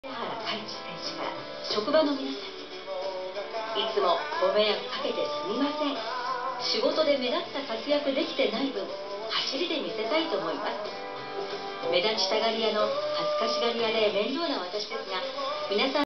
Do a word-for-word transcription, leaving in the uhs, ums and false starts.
原海地選手から職場の皆さんに、いつもご迷惑かけてすみません。仕事で目立った活躍できてない分、走りで見せたいと思います。目立ちたがり屋の恥ずかしがり屋で面倒な私ですが、皆さん